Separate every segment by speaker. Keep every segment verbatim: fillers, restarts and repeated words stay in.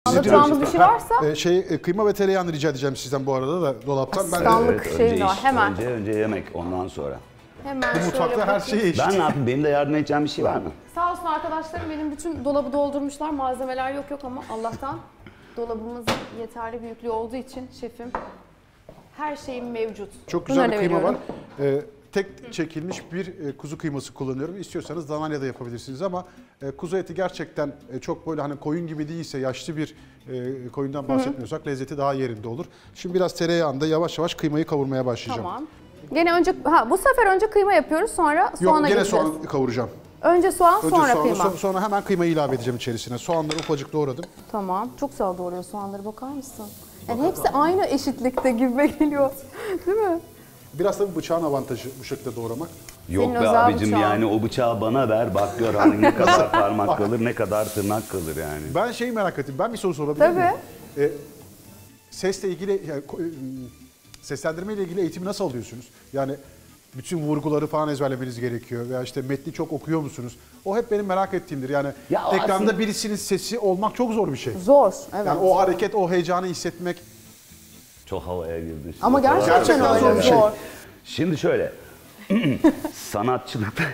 Speaker 1: Anlatacağımız bir şey varsa.
Speaker 2: E, şey e, kıyma ve tereyağını rica edeceğim sizden bu arada da dolaptan.
Speaker 1: Aslanlık
Speaker 3: Evet,
Speaker 1: şey
Speaker 3: önce
Speaker 1: var
Speaker 3: iş,
Speaker 1: hemen.
Speaker 3: Önce, önce yemek ondan sonra.
Speaker 1: Hemen
Speaker 2: Bu mutfakta her şeye eşit.
Speaker 3: Ben ne yapayım? Benim de yardım edeceğim bir şey var mı?
Speaker 1: Sağ olsun arkadaşlarım benim bütün dolabı doldurmuşlar. Malzemeler yok yok ama Allah'tan dolabımız yeterli büyüklüğü olduğu için şefim her şeyim mevcut.
Speaker 2: Çok güzel
Speaker 1: Bunları
Speaker 2: bir kıyma var.
Speaker 1: veriyorum.
Speaker 2: Ee, tek çekilmiş bir e, kuzu kıyması kullanıyorum. İstiyorsanız danayla da yapabilirsiniz ama e, kuzu eti gerçekten e, çok böyle hani koyun gibi değilse, yaşlı bir e, koyundan bahsetmiyorsak lezzeti daha yerinde olur. Şimdi biraz tereyağında yavaş yavaş kıymayı kavurmaya başlayacağım.
Speaker 1: Tamam. Gene önce ha bu sefer önce kıyma yapıyoruz sonra soğana
Speaker 2: Yok, gene
Speaker 1: geçeceğiz.
Speaker 2: soğan kavuracağım.
Speaker 1: Önce soğan
Speaker 2: Önce
Speaker 1: sonra
Speaker 2: soğanı,
Speaker 1: kıyma.
Speaker 2: so- sonra hemen kıymayı ilave edeceğim içerisine. Soğanları ufacık doğradım.
Speaker 1: Tamam. Çok güzel doğruyor soğanları, bakar mısın? Yani hepsi aynı eşitlikte gibi geliyor. Değil mi?
Speaker 2: Biraz da bu bıçağın avantajı bu şekilde doğramak.
Speaker 3: Yok
Speaker 1: Senin
Speaker 3: be
Speaker 1: özel
Speaker 3: abicim
Speaker 1: bıçağın.
Speaker 3: yani o bıçağı bana ver bak gör hani ne kadar parmak kalır ne kadar tırnak kalır yani.
Speaker 2: Ben şeyi merak ettim. Ben bir soru sorabilir
Speaker 1: Tabii.
Speaker 2: miyim? Ee, sesle ilgili, yani, ko- seslendirme ile ilgili eğitimi nasıl alıyorsunuz? Yani bütün vurguları falan ezberlemeniz gerekiyor veya işte metni çok okuyor musunuz? O hep benim merak ettiğimdir. Yani
Speaker 3: Ya
Speaker 2: ekranda
Speaker 3: aslında-
Speaker 2: birisinin sesi olmak çok zor bir şey.
Speaker 1: Zor. Evet.
Speaker 2: Yani o hareket, o heyecanı hissetmek.
Speaker 3: Çok havaya girdi. Şimdi.
Speaker 1: Ama gerçekten,
Speaker 2: Gerçekten
Speaker 1: öyle
Speaker 2: zor bir şey.
Speaker 1: zor.
Speaker 3: Şimdi şöyle sanatçılıkta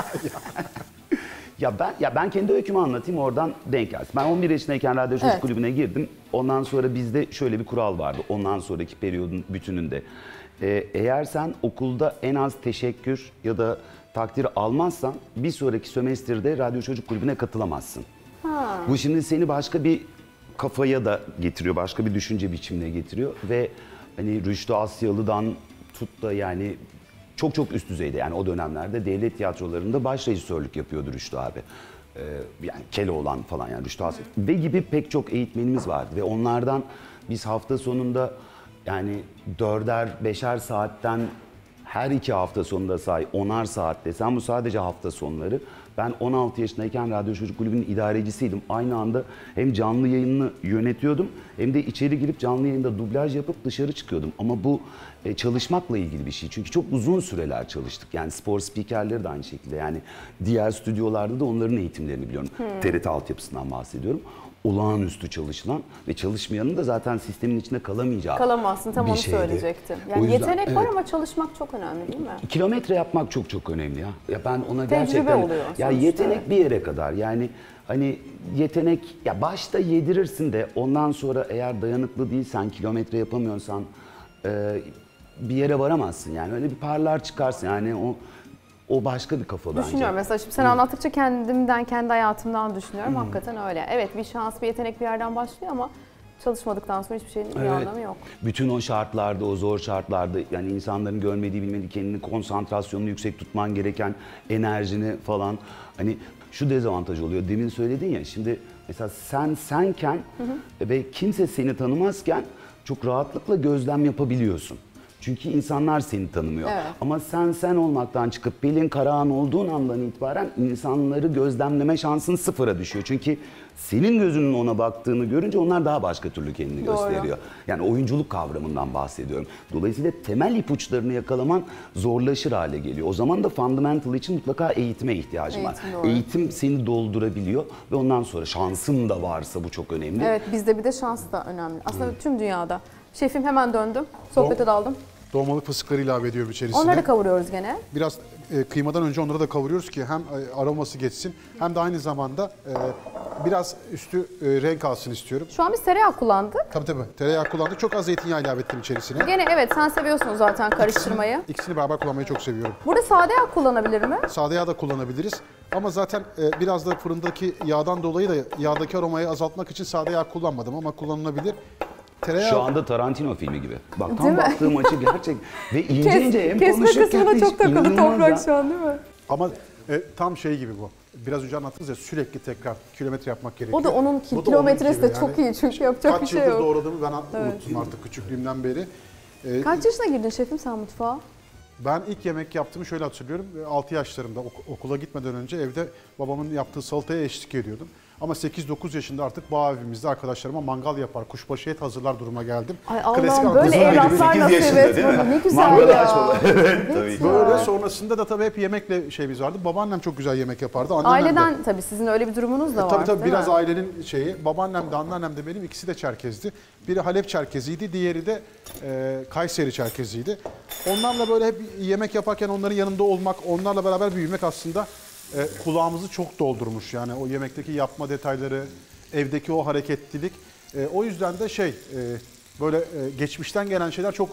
Speaker 3: ya ben ya ben kendi öykümü anlatayım oradan denk gelsin. Ben on bir yaşındayken Radyo Çocuk
Speaker 1: Evet.
Speaker 3: Kulübü'ne girdim. Ondan sonra bizde şöyle bir kural vardı. Ondan sonraki periyodun bütününde. Ee, eğer sen okulda en az teşekkür ya da takdir almazsan bir sonraki sömestrde Radyo Çocuk Kulübü'ne katılamazsın.
Speaker 1: Ha.
Speaker 3: Bu şimdi seni başka bir kafaya da getiriyor, başka bir düşünce biçimine getiriyor ve hani Rüştü Asyalı'dan tut da yani çok çok üst düzeyde yani o dönemlerde devlet tiyatrolarında baş rejisörlük yapıyordu Rüştü abi. Ee, yani Keloğlan falan yani Rüştü Asyalı ve gibi pek çok eğitmenimiz vardı ve onlardan biz hafta sonunda yani dörder beşer saatten her iki hafta sonunda say onar saat desem bu sadece hafta sonları. Ben on altı yaşındayken Radyo Çocuk Kulübü'nün idarecisiydim. Aynı anda hem canlı yayını yönetiyordum hem de içeri girip canlı yayında dublaj yapıp dışarı çıkıyordum. Ama bu e, çalışmakla ilgili bir şey. Çünkü çok uzun süreler çalıştık. Yani spor spikerleri de aynı şekilde. Yani diğer stüdyolarda da onların eğitimlerini biliyorum. Hmm. T R T altyapısından bahsediyorum. Olağanüstü çalışılan ve çalışmayanın da zaten sistemin içinde kalamayacağı
Speaker 1: Kalamazsın, tam
Speaker 3: bir
Speaker 1: onu
Speaker 3: şeydi.
Speaker 1: söyleyecektim.
Speaker 3: O
Speaker 1: Yani
Speaker 3: yüzden,
Speaker 1: yetenek var
Speaker 3: evet.
Speaker 1: ama çalışmak çok önemli değil mi?
Speaker 3: Kilometre yapmak çok çok önemli ya. Ya ben ona
Speaker 1: Tecrübe
Speaker 3: gerçekten
Speaker 1: oluyor
Speaker 3: ya
Speaker 1: sonuçta.
Speaker 3: yetenek bir yere kadar. Yani hani yetenek ya başta yedirirsin de ondan sonra eğer dayanıklı değilsen, kilometre yapamıyorsan e, bir yere varamazsın yani. Öyle bir parlar çıkarsın yani o o başka bir kafa bence.
Speaker 1: Düşünüyorum mesela şimdi sen anlattıkça kendimden, kendi hayatımdan düşünüyorum. Hakikaten öyle. Evet bir şans, bir yetenek bir yerden başlıyor ama çalışmadıktan sonra hiçbir şeyin bir
Speaker 3: Evet.
Speaker 1: anlamı yok.
Speaker 3: Bütün o şartlarda, o zor şartlarda yani insanların görmediği, bilmediği, kendini konsantrasyonunu yüksek tutman gereken enerjini falan hani şu dezavantaj oluyor. Demin söyledin ya şimdi mesela sen senken hı hı. ve kimse seni tanımazken çok rahatlıkla gözlem yapabiliyorsun. Çünkü insanlar seni tanımıyor.
Speaker 1: Evet.
Speaker 3: Ama sen sen olmaktan çıkıp Pelin Karahan olduğun andan itibaren insanları gözlemleme şansın sıfıra düşüyor. Çünkü senin gözünün ona baktığını görünce onlar daha başka türlü kendini
Speaker 1: Doğru.
Speaker 3: gösteriyor. Yani oyunculuk kavramından bahsediyorum. Dolayısıyla temel ipuçlarını yakalaman zorlaşır hale geliyor. O zaman da fundamental için mutlaka eğitime ihtiyacın var.
Speaker 1: Eğitim, doğru.
Speaker 3: Eğitim seni doldurabiliyor ve ondan sonra şansın da varsa bu çok önemli.
Speaker 1: Evet bizde bir de şans da önemli. Aslında tüm dünyada. Şefim hemen döndüm. Sohbete daldım.
Speaker 2: Dolmalık fıstıkları ilave ediyorum içerisine.
Speaker 1: Onları kavuruyoruz gene.
Speaker 2: Biraz e, kıymadan önce onları da kavuruyoruz ki hem e, aroması geçsin hem de aynı zamanda e, biraz üstü e, renk alsın istiyorum.
Speaker 1: Şu an biz tereyağı kullandık.
Speaker 2: Tabii tabii. Tereyağı kullandık. Çok az zeytinyağı ilave ettim içerisine.
Speaker 1: Gene evet sen seviyorsun zaten karıştırmayı.
Speaker 2: İkisini beraber kullanmayı çok seviyorum.
Speaker 1: Burada sade yağ kullanabilir mi?
Speaker 2: Sade yağ da kullanabiliriz. Ama zaten e, biraz da fırındaki yağdan dolayı da yağdaki aromayı azaltmak için sade yağ kullanmadım ama kullanılabilir. Tereyağı...
Speaker 3: Şu anda Tarantino filmi gibi. Bak
Speaker 1: Değil
Speaker 3: tam
Speaker 1: mi?
Speaker 3: baktığım açı gerçek ve ince
Speaker 1: Kes,
Speaker 3: ince hem
Speaker 1: kesme
Speaker 3: konuşurken
Speaker 1: kısmına
Speaker 3: de
Speaker 1: çok takıldı
Speaker 3: inanılmaz
Speaker 1: toprak
Speaker 3: ya.
Speaker 1: şu an değil mi?
Speaker 2: Ama e, tam şey gibi bu. Biraz önce anlattınız ya sürekli tekrar kilometre yapmak gerekiyor.
Speaker 1: O da onun
Speaker 2: Bu da
Speaker 1: kilometresi
Speaker 2: onun
Speaker 1: de
Speaker 2: gibi.
Speaker 1: çok iyi çünkü yapacak bir
Speaker 2: Kaç
Speaker 1: şey
Speaker 2: yıldır
Speaker 1: yok.
Speaker 2: doğradığımı ben unuttum artık küçüklüğümden beri. E,
Speaker 1: Kaç yaşına girdin şefim sen mutfağa?
Speaker 2: Ben ilk yemek yaptığımı şöyle hatırlıyorum. altı yaşlarımda ok- okula gitmeden önce evde babamın yaptığı salataya eşlik ediyordum. Ama sekiz dokuz yaşında artık bağ evimizde arkadaşlarıma mangal yapar, kuşbaşı et hazırlar duruma geldim.
Speaker 1: Ay
Speaker 2: Klasik
Speaker 1: Allah'ım böyle
Speaker 2: Ankara gibi.
Speaker 1: evlatlar
Speaker 3: sekiz
Speaker 1: nasip
Speaker 3: yaşında
Speaker 1: et
Speaker 3: değil mi?
Speaker 1: bana. Ne güzel
Speaker 3: Mangalı
Speaker 1: ya.
Speaker 3: açmalı. Evet,
Speaker 1: Evet
Speaker 3: tabii ki.
Speaker 1: ya.
Speaker 2: Böyle sonrasında da tabii hep yemekle şeyimiz vardı. Babaannem çok güzel yemek yapardı. Anneannem de.
Speaker 1: Aileden tabii sizin öyle bir durumunuz da var.
Speaker 2: Tabii tabii
Speaker 1: değil
Speaker 2: biraz
Speaker 1: mi?
Speaker 2: ailenin şeyi. Babaannem de anneannem de benim ikisi de Çerkez'di. Biri Halep Çerkeziydi, diğeri de e, Kayseri Çerkeziydi. Onlarla böyle hep yemek yaparken onların yanında olmak, onlarla beraber büyümek aslında e, kulağımızı çok doldurmuş. Yani o yemekteki yapma detayları, evdeki o hareketlilik. E, o yüzden de şey... E, Böyle e, geçmişten gelen şeyler çok...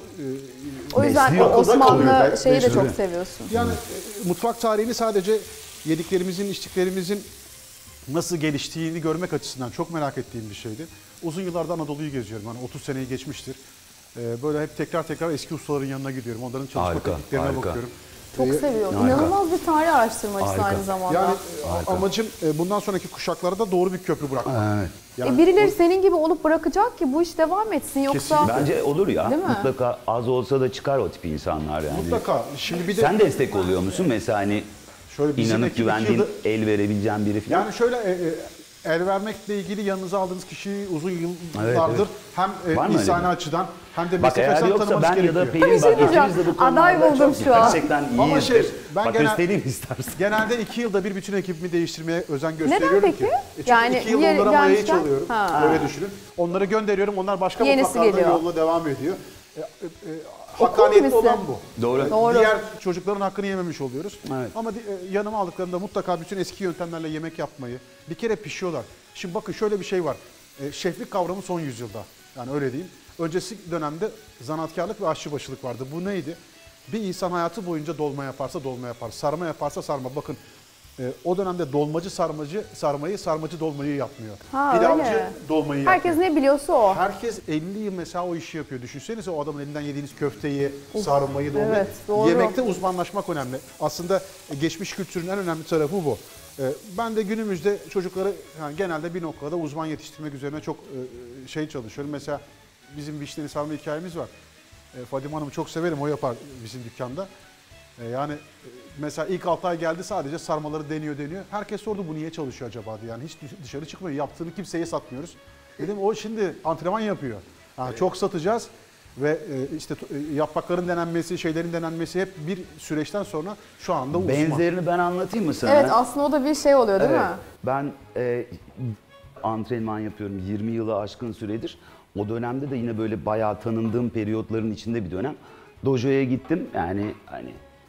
Speaker 2: E,
Speaker 1: O yüzden
Speaker 3: Besliyor.
Speaker 1: o Osmanlı
Speaker 2: kalıyor.
Speaker 1: şeyi de
Speaker 2: Besliyor.
Speaker 1: çok seviyorsun.
Speaker 2: Yani e, mutfak tarihini sadece yediklerimizin, içtiklerimizin nasıl geliştiğini görmek açısından çok merak ettiğim bir şeydi. Uzun yıllarda Anadolu'yu geziyorum. Hani otuz seneyi geçmiştir. E, böyle hep tekrar tekrar eski ustaların yanına gidiyorum. Onların çalışma
Speaker 3: Harika,
Speaker 2: tekniklerine
Speaker 3: harika.
Speaker 2: bakıyorum.
Speaker 1: Çok
Speaker 2: E,
Speaker 1: seviyorum.
Speaker 3: harika.
Speaker 1: İnanılmaz bir tarih araştırmacısı
Speaker 3: Harika.
Speaker 1: aynı zamanda.
Speaker 2: Yani e, amacım e, bundan sonraki kuşaklara da doğru bir köprü bırakmak.
Speaker 3: Evet.
Speaker 2: Yani
Speaker 1: E birileri senin gibi olup bırakacak ki bu iş devam etsin yoksa...
Speaker 2: Kesinlikle.
Speaker 3: Bence olur ya.
Speaker 1: Değil mi?
Speaker 3: Mutlaka az olsa da çıkar o tip insanlar yani.
Speaker 2: mutlaka. Şimdi bir de
Speaker 3: Sen destek oluyor musun? Mesela hani
Speaker 2: şöyle bizim
Speaker 3: inanıp
Speaker 2: ekip iki
Speaker 3: güvendiğin,
Speaker 2: yılda-
Speaker 3: el verebileceğin biri falan.
Speaker 2: Yani şöyle e, e, el vermekle ilgili yanınıza aldığınız kişiyi uzun yıllardır
Speaker 3: Evet, evet.
Speaker 2: hem e,
Speaker 3: Var mı öyle
Speaker 2: insani
Speaker 3: bir?
Speaker 2: açıdan hem de
Speaker 3: Bak
Speaker 2: meslek
Speaker 3: eğer
Speaker 2: açıdan
Speaker 3: yoksa
Speaker 2: tanımanız
Speaker 3: ben ya
Speaker 2: gerekiyor.
Speaker 3: da Pelin
Speaker 1: Bir şey
Speaker 3: bak
Speaker 1: diyeceğim.
Speaker 3: ikimiz de bu
Speaker 1: Aday
Speaker 3: konularda
Speaker 1: buldum
Speaker 3: çok
Speaker 1: şu an.
Speaker 3: gerçekten
Speaker 2: Ama
Speaker 3: iyiyizdir.
Speaker 2: şey, ben
Speaker 3: Bak
Speaker 2: genel-
Speaker 3: göstereyim istersen.
Speaker 2: Genelde iki yılda bir bütün ekibimi değiştirmeye özen gösteriyorum
Speaker 1: peki?
Speaker 2: ki. E çünkü
Speaker 1: Yani
Speaker 2: iki yıl
Speaker 1: yer-
Speaker 2: onlara mayayı
Speaker 1: gelmişken-
Speaker 2: çalıyorum.
Speaker 1: Ha.
Speaker 2: Öyle düşünün. Onları gönderiyorum. Onlar başka
Speaker 1: Yenisi
Speaker 2: mutfaklarda
Speaker 1: geliyor.
Speaker 2: yoluna devam ediyor. E, e, e,
Speaker 1: Okul
Speaker 2: hakkaniyetli
Speaker 1: gibisi.
Speaker 2: olan bu.
Speaker 3: Doğru.
Speaker 1: Doğru.
Speaker 2: Diğer çocukların hakkını yememiş oluyoruz.
Speaker 3: Evet.
Speaker 2: Ama di- e, yanıma aldıklarında mutlaka bütün eski yöntemlerle yemek yapmayı, bir kere pişiyorlar. Şimdi bakın şöyle bir şey var. E, şeflik kavramı son yüzyılda. Yani öyle diyeyim. Öncesi dönemde zanaatkarlık ve aşçıbaşılık vardı. Bu neydi? Bir insan hayatı boyunca dolma yaparsa dolma yapar, sarma yaparsa sarma. Bakın e, o dönemde dolmacı sarmacı sarmayı, sarmacı dolmayı yapmıyor.
Speaker 1: Ha,
Speaker 2: Pilavcı
Speaker 1: öyle.
Speaker 2: dolmayı
Speaker 1: Herkes
Speaker 2: yapmıyor.
Speaker 1: ne biliyorsa o.
Speaker 2: Herkes elli yıl mesela o işi yapıyor. Düşünsenize o adamın elinden yediğiniz köfteyi, sarmayı, dolmayı.
Speaker 1: evet, doğru.
Speaker 2: Yemekte uzmanlaşmak önemli. Aslında geçmiş kültürün en önemli tarafı bu. Ee, Ben de günümüzde çocukları yani genelde bir noktada uzman yetiştirmek üzerine çok e, şey çalışıyorum. Mesela bizim vişneli sarma hikayemiz var. E, Fadime Hanım'ı çok severim, o yapar bizim dükkanda. E, Yani e, mesela ilk altı ay geldi, sadece sarmaları deniyor deniyor. Herkes sordu bu niye çalışıyor acaba diye. Yani hiç dışarı çıkmıyor. Yaptığını kimseye satmıyoruz. Dedim o şimdi antrenman yapıyor. Yani çok satacağız ve e, işte e, yaprakların denenmesi, şeylerin denenmesi hep bir süreçten sonra şu anda uzman.
Speaker 3: Benzerini ben anlatayım mı sana?
Speaker 1: Evet aslında o da bir şey oluyor değil
Speaker 3: Evet.
Speaker 1: mi?
Speaker 3: Ben e, antrenman yapıyorum yirmi yılı aşkın süredir. O dönemde de yine böyle bayağı tanındığım periyotların içinde bir dönem. Dojo'ya gittim yani hani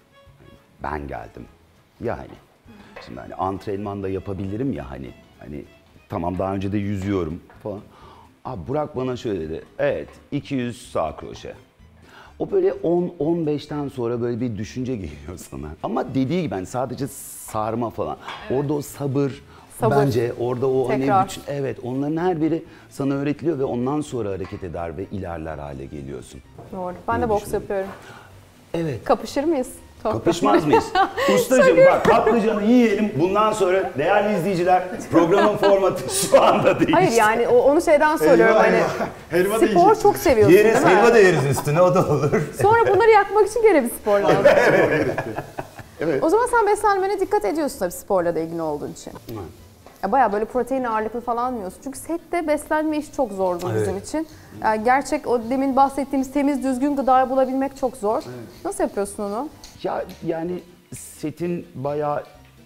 Speaker 3: ben geldim. Yani şimdi hani antrenman da yapabilirim ya hani hani tamam daha önce de yüzüyorum falan. Abi Burak bana şöyle dedi. Evet iki yüz sağ kroşe. O böyle on on beşten sonra böyle bir düşünce geliyor sana. Ama dediği gibi ben sadece sarma falan. Orada o sabır,
Speaker 1: Sabır.
Speaker 3: bence orada o hani
Speaker 1: Tekrar.
Speaker 3: bütün, evet onların her biri sana öğretiliyor ve ondan sonra hareket eder ve ilerler hale geliyorsun.
Speaker 1: Doğru. Ben de
Speaker 3: İyi
Speaker 1: boks
Speaker 3: düşünüyorum.
Speaker 1: yapıyorum.
Speaker 3: Evet.
Speaker 1: Kapışır mıyız?
Speaker 3: Kapışmaz mıyız? Ustacığım bak patlıcanı yiyelim. Bundan sonra değerli izleyiciler programın formatı şu anda değişti.
Speaker 1: Hayır yani o, onu şeyden söylüyorum hani
Speaker 2: Helva da
Speaker 1: spor
Speaker 2: yiyeceksin.
Speaker 1: çok seviyorsun
Speaker 3: Yeriz,
Speaker 1: değil mi?
Speaker 3: helva da yeriz üstüne o da olur.
Speaker 1: Sonra bunları yakmak için gene bir spor lazım.
Speaker 2: Evet.
Speaker 1: O zaman sen beslenmene dikkat ediyorsun tabii sporla da ilgili olduğun için. Ya bayağı böyle protein ağırlıklı falan yiyorsun. Çünkü sette beslenme işi çok zordu
Speaker 3: Evet.
Speaker 1: bizim için. Yani gerçek o demin bahsettiğimiz temiz düzgün gıda bulabilmek çok zor. Nasıl yapıyorsun onu?
Speaker 3: Ya yani setin bayağı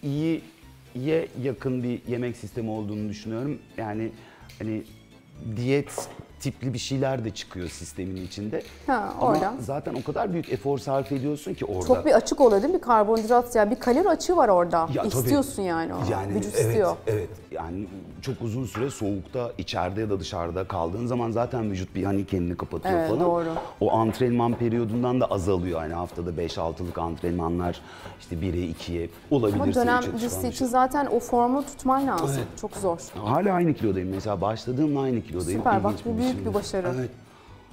Speaker 3: iyiye yakın bir yemek sistemi olduğunu düşünüyorum. Yani hani diyet tipli bir şeyler de çıkıyor sistemin içinde.
Speaker 1: Ha,
Speaker 3: Ama
Speaker 1: oradan.
Speaker 3: zaten o kadar büyük efor sarf ediyorsun ki orada.
Speaker 1: Çok bir açık oluyor değil mi? Bir karbonhidrat yani bir kalori açığı var orada.
Speaker 3: Ya tabii.
Speaker 1: İstiyorsun yani onu.
Speaker 3: Yani
Speaker 1: Vücut
Speaker 3: evet,
Speaker 1: istiyor.
Speaker 3: evet. Yani çok uzun süre soğukta, içeride ya da dışarıda kaldığın zaman zaten vücut bir hani kendini kapatıyor
Speaker 1: Evet,
Speaker 3: falan.
Speaker 1: doğru.
Speaker 3: O antrenman periyodundan da azalıyor. Yani haftada beş altılık antrenmanlar işte bire ikiye olabilir.
Speaker 1: Ama
Speaker 3: senin
Speaker 1: dönem
Speaker 3: için
Speaker 1: dizisi
Speaker 3: falan
Speaker 1: için
Speaker 3: işte.
Speaker 1: zaten o formu tutman lazım.
Speaker 3: Evet.
Speaker 1: Çok zor.
Speaker 3: Hala aynı kilodayım. Mesela başladığımla aynı kilodayım.
Speaker 1: Süper, bak
Speaker 3: İlginç
Speaker 1: bu büyük
Speaker 3: biçimde.
Speaker 1: bir başarı.
Speaker 3: Evet.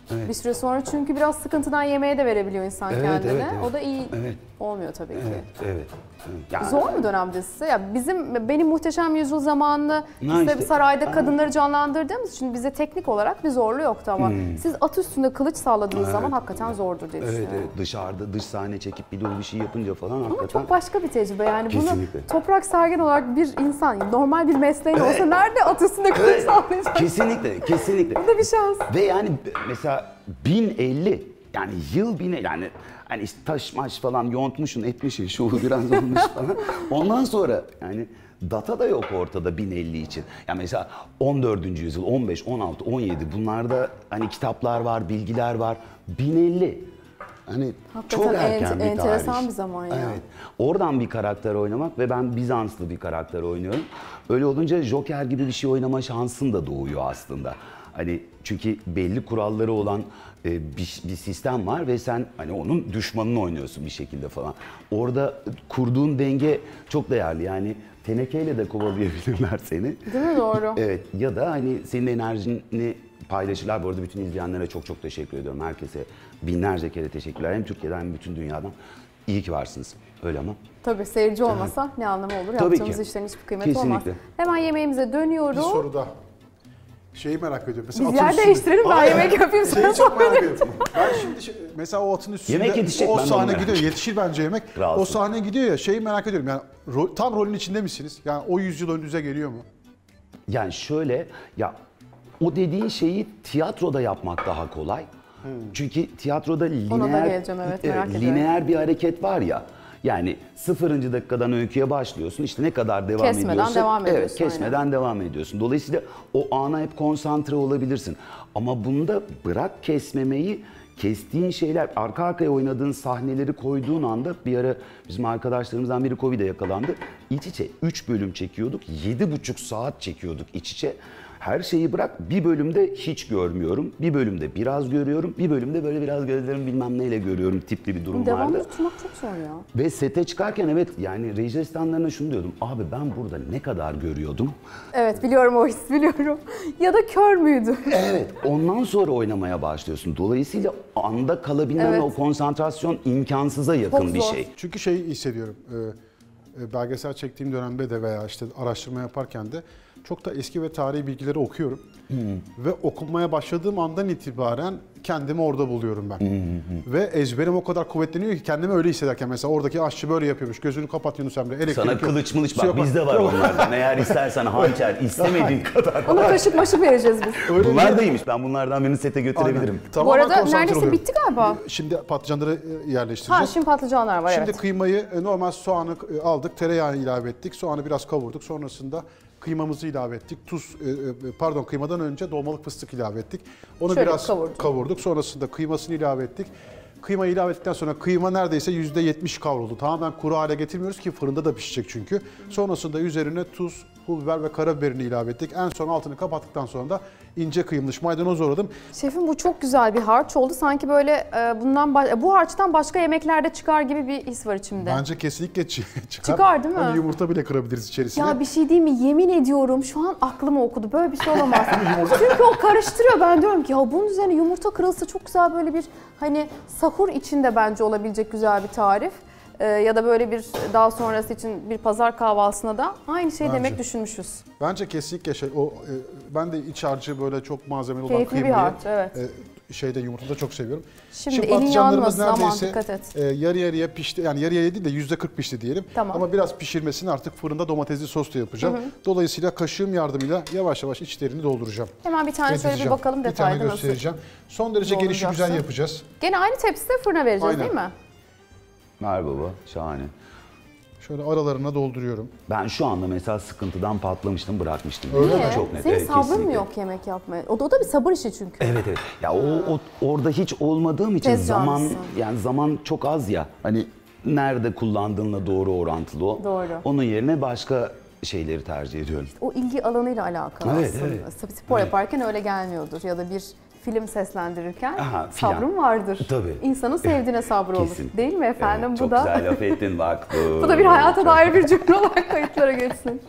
Speaker 3: Evet.
Speaker 1: Bir süre sonra çünkü biraz sıkıntıdan yemeğe de verebiliyor insan
Speaker 3: Evet,
Speaker 1: kendine.
Speaker 3: evet, evet.
Speaker 1: O da iyi
Speaker 3: Evet.
Speaker 1: olmuyor tabii ki.
Speaker 3: Evet, evet. Yani,
Speaker 1: Zor mu dönemde size? Ya bizim benim Muhteşem Yüzyıl zamanını
Speaker 3: Ha
Speaker 1: işte
Speaker 3: işte,
Speaker 1: sarayda
Speaker 3: ha.
Speaker 1: kadınları canlandırdığımız için bize teknik olarak bir zorluğu yoktu ama siz at üstünde kılıç salladığınız
Speaker 3: Evet.
Speaker 1: zaman hakikaten zordur diye
Speaker 3: evet,
Speaker 1: düşünüyorum.
Speaker 3: evet, dışarıda dış sahne çekip bir dolu bir şey yapınca falan
Speaker 1: Ama
Speaker 3: hakikaten.
Speaker 1: çok başka bir tecrübe yani
Speaker 3: Kesinlikle.
Speaker 1: bunu Toprak Sergen olarak bir insan normal bir mesleğin olsa nerede at üstünde kılıç
Speaker 3: Evet,
Speaker 1: sallayacak?
Speaker 3: kesinlikle, kesinlikle.
Speaker 1: Bu da bir şans.
Speaker 3: Ve yani mesela bin elli yani yıl bin yani hani işte taş maş falan yontmuşsun etmişsin şu biraz olmuş falan. Ondan sonra yani data da yok ortada bin elli için. Yani mesela on dördüncü yüzyıl, on beş, on altı, on yedi bunlarda hani kitaplar var, bilgiler var. bin elli. Hani
Speaker 1: Hakikaten
Speaker 3: çok erken
Speaker 1: ent-
Speaker 3: bir
Speaker 1: enteresan
Speaker 3: tarih.
Speaker 1: bir zaman ya.
Speaker 3: Evet. Oradan bir karakter oynamak ve ben Bizanslı bir karakter oynuyorum. Öyle olunca Joker gibi bir şey oynama şansın da doğuyor aslında. Hani çünkü belli kuralları olan e, bir, bir sistem var ve sen hani onun düşmanını oynuyorsun bir şekilde falan. Orada kurduğun denge çok değerli. Yani tenekeyle de kovalayabilirler seni.
Speaker 1: Değil mi? Doğru.
Speaker 3: Evet, ya da hani senin enerjini paylaşırlar. Bu arada bütün izleyenlere çok çok teşekkür ediyorum. Herkese binlerce kere teşekkürler. Hem Türkiye'den hem bütün dünyadan. İyi ki varsınız. Öyle ama.
Speaker 1: Tabii seyirci olmasa ne anlamı olur?
Speaker 3: Tabii
Speaker 1: Yaptığımız
Speaker 3: ki.
Speaker 1: işlerin hiçbir kıymeti olmaz.
Speaker 3: Kesinlikle.
Speaker 1: Hemen yemeğimize
Speaker 2: Bir
Speaker 1: dönüyoruz.
Speaker 2: soru daha. Şeyi merak ediyorum. Mesela
Speaker 1: Biz
Speaker 2: atın
Speaker 1: yer
Speaker 2: üstünde-
Speaker 1: değiştirelim, ben
Speaker 2: Hayır,
Speaker 1: yemek yapayım,
Speaker 2: Şeyi
Speaker 1: sonra
Speaker 2: çok merak
Speaker 1: sohbet
Speaker 2: ediyorum. Ben şimdi şey- mesela o atın üstünde
Speaker 3: Yemek yetişecek,
Speaker 2: o
Speaker 3: ben de onu
Speaker 2: sahne
Speaker 3: merak
Speaker 2: gidiyor. Yetişir bence yemek.
Speaker 3: Rahatsız.
Speaker 2: O sahne gidiyor ya şeyi merak ediyorum. Yani ro- tam rolün içinde misiniz? Yani o yüzyıl önünüze geliyor mu?
Speaker 3: Yani şöyle ya o dediğin şeyi tiyatroda yapmak daha kolay. Çünkü tiyatroda
Speaker 1: Ona da
Speaker 3: lineer,
Speaker 1: geleceğim, evet, merak ediyorum.
Speaker 3: lineer bir hareket var ya. Yani sıfırıncı dakikadan öyküye başlıyorsun. İşte ne kadar devam
Speaker 1: Kesmeden
Speaker 3: ediyorsun.
Speaker 1: devam ediyorsun,
Speaker 3: Evet, kesmeden devam ediyorsun. Dolayısıyla o ana hep konsantre olabilirsin. Ama bunda bırak kesmemeyi, kestiğin şeyler, arka arkaya oynadığın sahneleri koyduğun anda bir ara bizim arkadaşlarımızdan biri Covid'e yakalandı. İç içe üç bölüm çekiyorduk. yedi buçuk saat çekiyorduk iç içe. Her şeyi bırak bir bölümde hiç görmüyorum. Bir bölümde biraz görüyorum. Bir bölümde böyle biraz gözlerim bilmem neyle görüyorum tipli bir durum
Speaker 1: Devamlı
Speaker 3: vardı.
Speaker 1: tutmak çok zor ya.
Speaker 3: Ve sete çıkarken evet yani reji asistanlarına şunu diyordum. Abi ben burada ne kadar görüyordum?
Speaker 1: Evet biliyorum o his biliyorum. Ya da kör müydü?
Speaker 3: Evet, ondan sonra oynamaya başlıyorsun. Dolayısıyla anda kalabilmen
Speaker 1: Evet.
Speaker 3: o konsantrasyon imkansıza yakın
Speaker 1: Çok
Speaker 3: bir
Speaker 1: zor.
Speaker 3: şey.
Speaker 2: Çünkü şeyi hissediyorum. e, e, belgesel çektiğim dönemde de veya işte araştırma yaparken de çok da eski ve tarihi bilgileri okuyorum. Ve okumaya başladığım andan itibaren kendimi orada buluyorum ben. Ve ezberim o kadar kuvvetleniyor ki kendimi öyle hissederken mesela oradaki aşçı böyle yapıyormuş. Gözünü kapat Yunus Emre. Elektrik
Speaker 3: Sana
Speaker 2: yok,
Speaker 3: kılıç mılıç
Speaker 2: su yok.
Speaker 3: bak bizde var onlardan. Eğer istersen hançer istemediğin kadar.
Speaker 1: Ona kaşık maşık vereceğiz biz.
Speaker 2: Öyle
Speaker 3: Bunlar
Speaker 2: bir-
Speaker 3: da iyiymiş. Ben bunlardan birini sete götürebilirim.
Speaker 2: Aynen.
Speaker 1: Bu
Speaker 2: Tamamen
Speaker 1: arada
Speaker 2: konsantre
Speaker 1: neredeyse
Speaker 2: oluyorum.
Speaker 1: bitti galiba.
Speaker 2: Şimdi patlıcanları e, yerleştireceğiz.
Speaker 1: Ha şimdi patlıcanlar var
Speaker 2: Şimdi
Speaker 1: evet.
Speaker 2: kıymayı e, normal soğanı e, aldık, tereyağı ilave ettik. Soğanı biraz kavurduk. Sonrasında kıymamızı ilave ettik. Tuz, e, e, pardon kıymadan önce dolmalık fıstık ilave ettik. Onu
Speaker 1: Şöyle
Speaker 2: biraz
Speaker 1: kavurduk.
Speaker 2: kavurduk. Sonrasında kıymasını ilave ettik. Kıymayı ilave ettikten sonra kıyma neredeyse yüzde yetmiş kavruldu. Tamamen kuru hale getirmiyoruz ki fırında da pişecek çünkü. Sonrasında üzerine tuz, pul biber ve karabiberini ilave ettik. En son altını kapattıktan sonra da ince kıyılmış maydanoz doğradım.
Speaker 1: Şefim bu çok güzel bir harç oldu. Sanki böyle e, bundan ba- bu harçtan başka yemeklerde çıkar gibi bir his var içimde.
Speaker 2: Bence kesinlikle çı- çıkar.
Speaker 1: Çıkar, değil mi?
Speaker 2: Hani yumurta bile kırabiliriz içerisine.
Speaker 1: Ya bir şey değil mi? Yemin ediyorum şu an aklımı okudu. Böyle bir şey olamaz. Çünkü o karıştırıyor. Ben diyorum ki ya bunun üzerine yumurta kırılsa çok güzel böyle bir hani sahur içinde bence olabilecek güzel bir tarif. Ee, ya da böyle bir daha sonrası için bir pazar kahvaltısına da aynı şeyi
Speaker 2: Bence.
Speaker 1: demek düşünmüşüz.
Speaker 2: Bence kesinlikle şey o e, ben de iç harcı böyle çok malzemeli olan
Speaker 1: Keyifli bir
Speaker 2: kıymayı
Speaker 1: harç, evet.
Speaker 2: e, şeyde yumurtada çok seviyorum.
Speaker 1: Şimdi elin
Speaker 2: patlıcanlarımız
Speaker 1: yanmasın, aman
Speaker 2: neredeyse,
Speaker 1: dikkat et.
Speaker 2: e, yarı yarıya pişti. Yani yarı yarıya değil de yüzde kırk pişti diyelim.
Speaker 1: Tamam.
Speaker 2: Ama biraz pişirmesini artık fırında domatesli sosla yapacağım. Dolayısıyla kaşığım yardımıyla yavaş yavaş içlerini dolduracağım.
Speaker 1: Hemen bir tane şöyle bir
Speaker 2: Yedireceğim.
Speaker 1: bakalım
Speaker 2: Bir
Speaker 1: detaylı
Speaker 2: tane
Speaker 1: nasıl.
Speaker 2: göstereceğim. Son derece gelişi güzel
Speaker 1: dolduracaksın?
Speaker 2: yapacağız.
Speaker 1: Gene aynı tepside fırına vereceğiz
Speaker 2: Aynen.
Speaker 1: değil mi?
Speaker 3: Ver baba, şahane.
Speaker 2: Şöyle aralarına dolduruyorum.
Speaker 3: Ben şu anda mesela sıkıntıdan patlamıştım, bırakmıştım.
Speaker 1: Niye?
Speaker 3: Çok net.
Speaker 1: Senin
Speaker 3: evet,
Speaker 1: sabrın mı
Speaker 3: kesinlikle.
Speaker 1: yok yemek yapmaya? O da, o da bir sabır işi çünkü.
Speaker 3: Evet evet. Ya o, o orada hiç olmadığım için
Speaker 1: Tez
Speaker 3: zaman
Speaker 1: canlısın.
Speaker 3: yani zaman çok az ya. Hani nerede kullandığınla doğru orantılı o.
Speaker 1: Doğru.
Speaker 3: Onun yerine başka şeyleri tercih ediyorum.
Speaker 1: O ilgi alanıyla alakalı
Speaker 3: Evet,
Speaker 1: aslında.
Speaker 3: evet.
Speaker 1: Spor yaparken öyle gelmiyordur ya da bir film seslendirirken
Speaker 3: Aha, filan.
Speaker 1: sabrın vardır.
Speaker 3: Tabii.
Speaker 1: İnsanın sevdiğine sabrı olur.
Speaker 3: Kesin.
Speaker 1: Değil mi efendim?
Speaker 3: Evet,
Speaker 1: bu
Speaker 3: çok
Speaker 1: da
Speaker 3: güzel laf ettin bak.
Speaker 1: bu da bir hayata dair bir cümle olarak kayıtlara geçsin.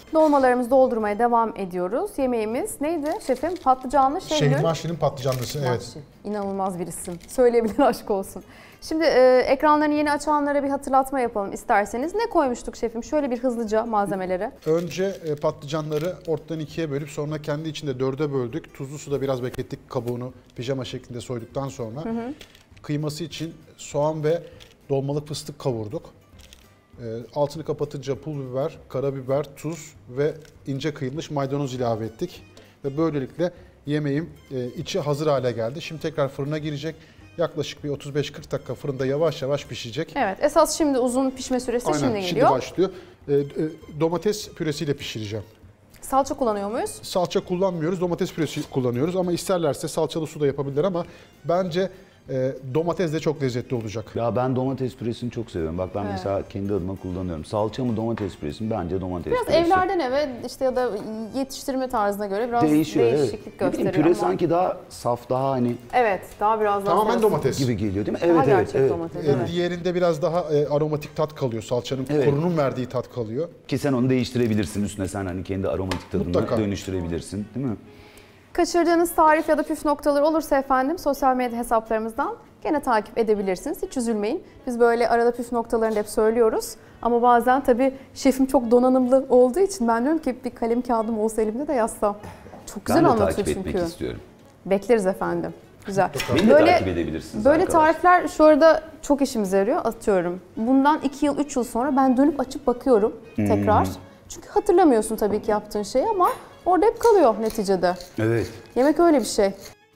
Speaker 1: Dolmalarımızı doldurmaya devam ediyoruz. Yemeğimiz neydi şefim? Patlıcanlı şehriye.
Speaker 2: Şehri mahşinin patlıcanlısı, evet.
Speaker 1: Mahşi. İnanılmaz bir isim. Söyleyebilir, aşk olsun. Şimdi e, ekranlarını yeni açanlara bir hatırlatma yapalım isterseniz. Ne koymuştuk şefim? Şöyle bir hızlıca malzemeleri.
Speaker 2: Önce e, patlıcanları ortadan ikiye bölüp sonra kendi içinde dörde böldük. Tuzlu suda biraz beklettik, kabuğunu pijama şeklinde soyduktan sonra. Hı hı. Kıyması için soğan ve dolmalık fıstık kavurduk. E, altını kapatınca pul biber, karabiber, tuz ve ince kıyılmış maydanoz ilave ettik. Ve böylelikle yemeğim e, içi hazır hale geldi. Şimdi tekrar fırına girecek. Yaklaşık bir otuz beş kırk dakika fırında yavaş yavaş pişecek.
Speaker 1: Evet, esas şimdi uzun pişme süresi
Speaker 2: Aynen,
Speaker 1: şimdi geliyor.
Speaker 2: şimdi başlıyor. E, e, domates püresiyle pişireceğim.
Speaker 1: Salça kullanıyor muyuz?
Speaker 2: Salça kullanmıyoruz, domates püresi kullanıyoruz ama isterlerse salçalı su da yapabilirler ama bence e, domates de çok lezzetli olacak.
Speaker 3: Ya ben domates püresini çok seviyorum. Bak ben evet. mesela kendi adıma kullanıyorum. Salça mı domates püresi mi? Bence domates
Speaker 1: biraz
Speaker 3: püresi.
Speaker 1: Biraz evlerden eve işte ya da yetiştirme tarzına göre biraz
Speaker 3: değişiyor,
Speaker 1: değişiklik
Speaker 3: evet.
Speaker 1: gösteriyor.
Speaker 3: Püre
Speaker 1: ama.
Speaker 3: sanki daha saf, daha hani...
Speaker 1: Evet, daha biraz daha...
Speaker 2: Tamamen domates
Speaker 3: gibi geliyor değil mi?
Speaker 1: Daha
Speaker 3: evet,
Speaker 1: gerçek
Speaker 3: evet,
Speaker 1: domates,
Speaker 3: evet.
Speaker 1: evet.
Speaker 2: Diğerinde biraz daha e, aromatik tat kalıyor. Salçanın,
Speaker 3: evet.
Speaker 2: kurunun verdiği tat kalıyor.
Speaker 3: Ki sen onu değiştirebilirsin. Üstüne sen hani kendi aromatik tadını
Speaker 2: Mutlaka
Speaker 3: dönüştürebilirsin değil mi?
Speaker 1: Kaçırdığınız tarif ya da püf noktaları olursa efendim sosyal medya hesaplarımızdan gene takip edebilirsiniz. Hiç üzülmeyin. Biz böyle arada püf noktalarını hep söylüyoruz. Ama bazen tabii şefim çok donanımlı olduğu için ben diyorum ki bir kalem kağıdım olsa elimde de yazsam. Çok güzel anlatıyor çünkü.
Speaker 3: Ben de takip etmek istiyorum.
Speaker 1: Bekleriz efendim. Güzel.
Speaker 3: Beni de takip edebilirsiniz
Speaker 1: Böyle
Speaker 3: arkadaşlar.
Speaker 1: tarifler şu arada çok işimize yarıyor. Atıyorum. Bundan iki yıl, üç yıl sonra ben dönüp açıp bakıyorum tekrar. Hmm. Çünkü hatırlamıyorsun tabii ki yaptığın şeyi ama orada hep kalıyor neticede.
Speaker 3: Evet.
Speaker 1: Yemek öyle bir şey.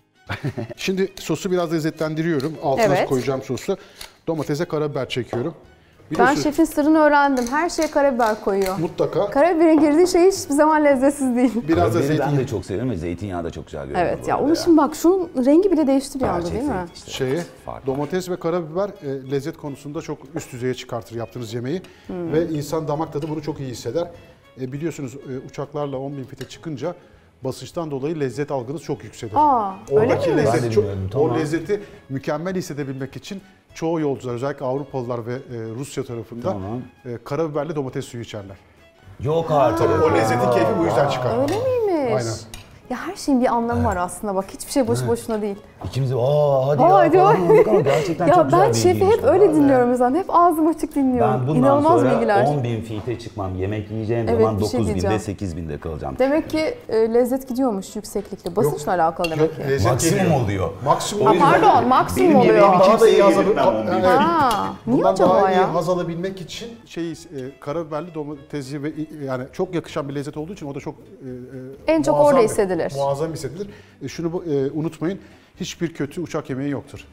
Speaker 2: Şimdi sosu biraz lezzetlendiriyorum. Altına
Speaker 1: evet.
Speaker 2: koyacağım sosu. Domatese karabiber çekiyorum.
Speaker 1: Ben şefin sırrını öğrendim. Her şeye karabiber koyuyor.
Speaker 2: Mutlaka.
Speaker 1: Karabiberin girdiği şey hiçbir zaman lezzetsiz değil.
Speaker 2: Biraz da zeytin.
Speaker 3: Ben de çok seviyorum ve zeytinyağı da çok güzel görünüyor.
Speaker 1: Evet ya onun için bak şunun rengi bile değişti bir anda değil mi?
Speaker 3: Işte,
Speaker 2: Şeyi,
Speaker 3: fark
Speaker 2: domates ve karabiber e, lezzet konusunda çok üst düzeye çıkartır yaptığınız yemeği. Hmm. Ve insan damak tadı bunu çok iyi hisseder. E, biliyorsunuz e, uçaklarla on bin fite çıkınca basınçtan dolayı lezzet algınız çok yükselir.
Speaker 1: Aa,
Speaker 2: Oradaki
Speaker 1: öyle mi?
Speaker 2: lezzet çok,
Speaker 3: tamam.
Speaker 2: O lezzeti mükemmel hissedebilmek için çoğu yolcular, özellikle Avrupalılar ve e, Rusya tarafında
Speaker 3: tamam.
Speaker 2: e, karabiberle domates suyu içerler.
Speaker 3: Yok artık.
Speaker 2: O lezzetin keyfi bu yüzden çıkar.
Speaker 1: Öyle miymiş?
Speaker 2: Aynen.
Speaker 1: Ya her şeyin bir anlamı var aslında bak. Hiçbir şey boşu boşuna değil.
Speaker 3: İkimiz de aa hadi
Speaker 1: Aa,
Speaker 3: ya falan olduk ama gerçekten
Speaker 1: ya
Speaker 3: çok güzel
Speaker 1: ben şefi hep öyle dinliyorum zaten. Hep ağzım açık dinliyorum.
Speaker 3: Ben bundan
Speaker 1: İnanılmaz
Speaker 3: sonra
Speaker 1: bilgiler.
Speaker 3: on bin fite çıkmam. Yemek yiyeceğim
Speaker 1: Evet,
Speaker 3: zaman
Speaker 1: bir şey
Speaker 3: dokuz binde
Speaker 1: diyeceğim.
Speaker 3: sekiz binde kalacağım.
Speaker 1: Demek ki e, lezzet gidiyormuş yükseklikle. Basınçla alakalı demek ki.
Speaker 2: Lezzet
Speaker 3: Maksimum
Speaker 2: geliyor.
Speaker 3: oluyor.
Speaker 2: Maksimum.
Speaker 1: Ha, pardon maksimum
Speaker 3: benim
Speaker 1: oluyor.
Speaker 3: yemeğim
Speaker 2: Daha da iyi haz
Speaker 3: Kimseye
Speaker 2: alabilmek
Speaker 3: yedirtmem
Speaker 2: evet.
Speaker 1: Ha, niye
Speaker 2: Bundan
Speaker 1: acaba
Speaker 2: daha iyi
Speaker 1: ya?
Speaker 2: haz alabilmek için şey e, karabiberli domatesi ve yani çok yakışan bir lezzet olduğu için o da çok e,
Speaker 1: En çok
Speaker 2: muazzam
Speaker 1: orada
Speaker 2: bir-
Speaker 1: hissedilir.
Speaker 2: Muazzam hissedilir. E, şunu bu- e, unutmayın. Hiçbir kötü uçak yemeği yoktur.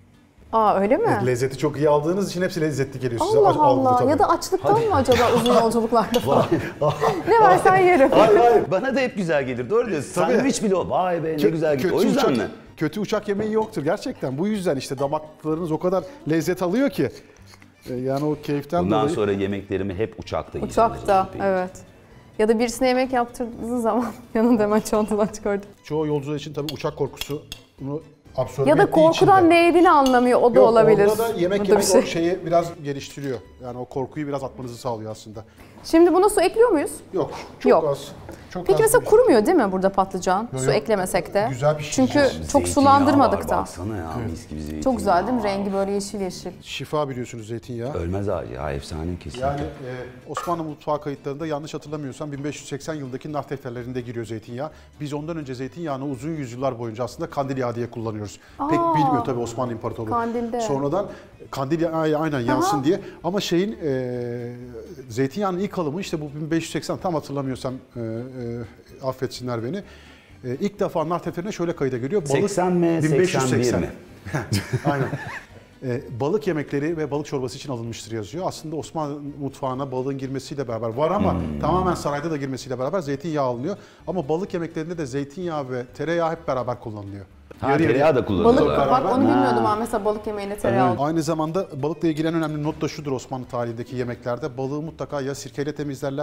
Speaker 1: Aa öyle mi?
Speaker 2: E, lezzeti çok iyi aldığınız için hepsi lezzetli geliyor size.
Speaker 1: Allah
Speaker 2: Aç- algıda
Speaker 1: Allah.
Speaker 2: tabii.
Speaker 1: Ya da açlıktan mı acaba uzun yolculuklarda falan? Ne versen yerim.
Speaker 3: Hayır hayır. Bana da hep güzel gelir. Doğru diyorsun.
Speaker 2: Tabii.
Speaker 3: Sandviç bile o. Vay be ne
Speaker 2: Kö-
Speaker 3: güzel gidiyor. O
Speaker 2: kötü
Speaker 3: yüzden
Speaker 2: uçak,
Speaker 3: mi?
Speaker 2: Kötü uçak yemeği yoktur gerçekten. Bu yüzden işte damaklarınız o kadar lezzet alıyor ki. E, yani o keyiften
Speaker 3: Bundan
Speaker 2: dolayı.
Speaker 3: sonra yemeklerimi hep uçakta yiyeceğim.
Speaker 1: Uçakta evet. Ya da birisine yemek yaptırdığın zaman yanında hemen çantadan çıkardım.
Speaker 2: Çoğu yolcular için tabii uçak korkusunu absorbe
Speaker 1: Ya da
Speaker 2: ettiği için de-
Speaker 1: korkudan ne yediğini anlamıyor. O da
Speaker 2: Yok,
Speaker 1: olabilir.
Speaker 2: orada da yemek
Speaker 1: Bu da
Speaker 2: yemek
Speaker 1: bir şey.
Speaker 2: o şeyi biraz geliştiriyor. Yani o korkuyu biraz atmanızı sağlıyor aslında.
Speaker 1: Şimdi buna su ekliyor muyuz?
Speaker 2: Yok, çok
Speaker 1: Yok.
Speaker 2: az. Çok
Speaker 1: Peki
Speaker 2: az
Speaker 1: mesela
Speaker 2: bir-
Speaker 1: kurumuyor değil mi burada patlıcan?
Speaker 2: Yok,
Speaker 1: Su
Speaker 2: yok.
Speaker 1: eklemesek de.
Speaker 2: Güzel pişireceğiz.
Speaker 1: Çünkü çok
Speaker 3: Zeytinyağı
Speaker 1: sulandırmadık
Speaker 3: var,
Speaker 1: da.
Speaker 3: Baksana ya mis gibi zeytinyağı.
Speaker 1: Çok güzel değil mi?
Speaker 3: var.
Speaker 1: Rengi böyle yeşil yeşil.
Speaker 2: Şifa biliyorsunuz zeytinyağı.
Speaker 3: Ölmez ağacı ya efsane kesinlikle.
Speaker 2: Yani e, Osmanlı mutfağı kayıtlarında yanlış hatırlamıyorsam bin beş yüz seksen yılındaki nar defterlerinde giriyor zeytinyağı. Biz ondan önce zeytinyağını uzun yüzyıllar boyunca aslında kandil yağı diye kullanıyoruz. Pek
Speaker 1: Aa,
Speaker 2: bilmiyor tabii Osmanlı İmparatorluğu.
Speaker 1: kandilde.
Speaker 2: Sonradan kandil yağı aynen yansın
Speaker 1: Aha.
Speaker 2: diye. Ama şeyin e, zeytinyağının ilk alımı işte bu bin beş yüz seksen tam hatırlamıyorsam e, e, affetsinler beni. E, ilk defa nar defterine şöyle kayıda giriyor.
Speaker 3: seksen mi, seksen bir mi?
Speaker 2: Aynen. Ee, balık yemekleri ve balık çorbası için alınmıştır yazıyor. Aslında Osmanlı mutfağına balığın girmesiyle beraber var ama hmm. tamamen sarayda da girmesiyle beraber zeytinyağı alınıyor. Ama balık yemeklerinde de zeytinyağı ve tereyağı hep beraber kullanılıyor.
Speaker 3: Ha,
Speaker 2: Yarı
Speaker 3: tereyağı da
Speaker 1: Balık,
Speaker 3: kullanıyorlar.
Speaker 1: bak onu
Speaker 3: Ha.
Speaker 1: bilmiyordum ben mesela balık yemeğine tereyağı.
Speaker 2: Evet. Aynı zamanda balıkla ilgili en önemli not da şudur Osmanlı tarihindeki yemeklerde. Balığı mutlaka ya sirkeyle temizlerler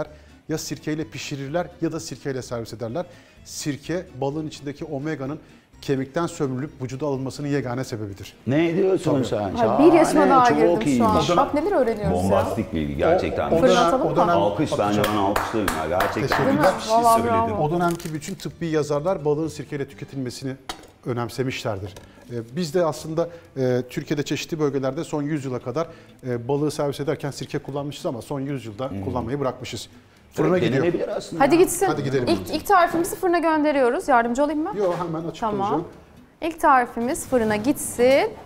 Speaker 2: ya sirkeyle pişirirler ya da sirkeyle servis ederler. Sirke balığın içindeki omeganın kemikten sömürülüp vücuda alınmasının yegane sebebidir.
Speaker 3: Ne diyorsun
Speaker 2: Tabii.
Speaker 3: sen?
Speaker 1: Ay, bir yaşıma
Speaker 3: Şahane,
Speaker 1: daha
Speaker 3: çok
Speaker 1: girdim
Speaker 3: iyi.
Speaker 1: şu an.
Speaker 2: O dönem-
Speaker 1: Bak neler öğreniyoruz ya.
Speaker 3: Bombastik bilgi gerçekten.
Speaker 2: O, o
Speaker 1: Fırına
Speaker 2: dönem,
Speaker 1: atalım
Speaker 2: o
Speaker 1: mı?
Speaker 2: dönem
Speaker 3: Alkış bence
Speaker 2: atacağım.
Speaker 3: ben alkışlarım ya gerçekten.
Speaker 2: Teşekkürler.
Speaker 1: Değil mi?
Speaker 3: Bir şey
Speaker 1: Vallahi
Speaker 3: söyledin.
Speaker 1: bravo.
Speaker 2: O dönemki bütün tıbbi yazarlar balığın sirkeyle tüketilmesini önemsemişlerdir. Ee, Biz de aslında e, Türkiye'de çeşitli bölgelerde son yüz yıla kadar e, balığı servis ederken sirke kullanmışız ama son yüz yılda kullanmayı bırakmışız. Fırına gidiyor.
Speaker 3: Denenebilir aslında.
Speaker 1: Hadi
Speaker 3: ya.
Speaker 1: gitsin.
Speaker 2: Hadi gidelim.
Speaker 1: İlk, ilk tarifimizi fırına gönderiyoruz. Yardımcı olayım mı?
Speaker 2: Yok hemen açıklayacağım.
Speaker 1: Tamam. İlk tarifimiz fırına gitsin.